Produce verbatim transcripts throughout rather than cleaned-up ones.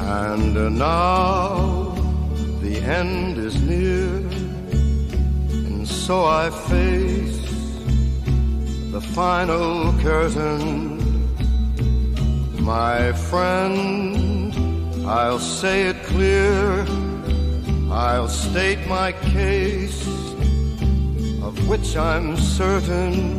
And now the end is near, and so I face the final curtain. My friend, I'll say it clear, I'll state my case, of which I'm certain.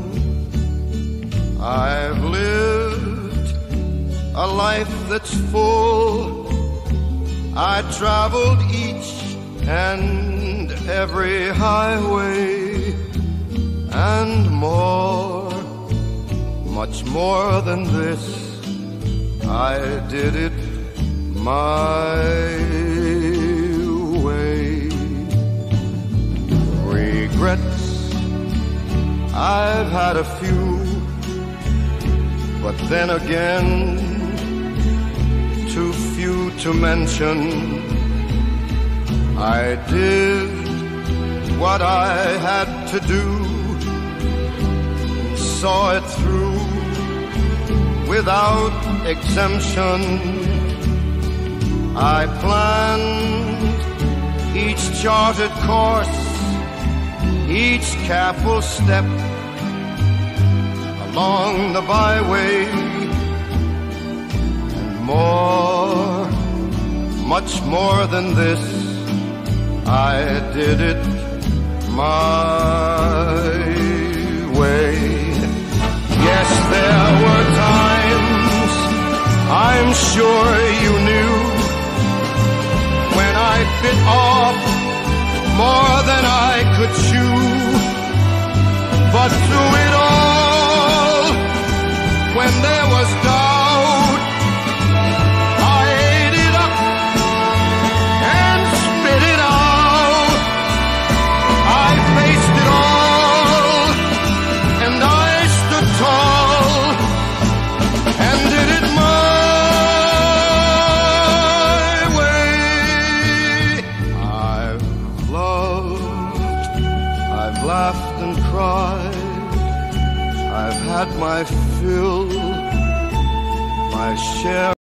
I've lived a life that's full. I traveled each and every highway, and more, much more than this, I did it my way. Regrets, I've had a few, but then again, too few to mention. I did what I had to do, and saw it through without exemption. I planned each charted course, each careful step along the byway, and more, much more than this, I did it my way. Yes, there were times, I'm sure you knew, when I bit off more than I could chew. But through it all, when there was doubt, I ate it up and spit it out. I faced it all, and I stood tall, and did it my way. I've loved, I've laughed and cried, I've had my fill, my share